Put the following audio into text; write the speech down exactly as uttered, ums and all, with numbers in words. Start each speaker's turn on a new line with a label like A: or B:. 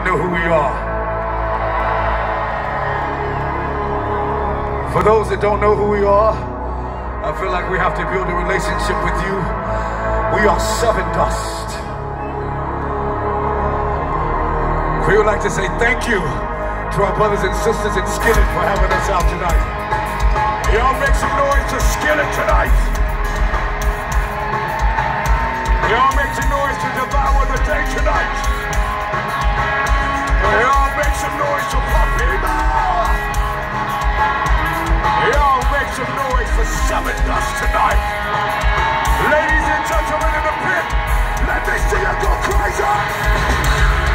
A: know who we are. For those that don't know who we are, I feel like we have to build a relationship with you. We are Sevendust. We would like to say thank you to our brothers and sisters in Skillet for having us out tonight. Y'all make some noise to Skillet tonight. Y'all make some noise to Devour the day tonight. Y'all make some noise to Papima. Y'all make some noise for Sevendust tonight. Ladies and gentlemen in the pit, let me see you go crazy.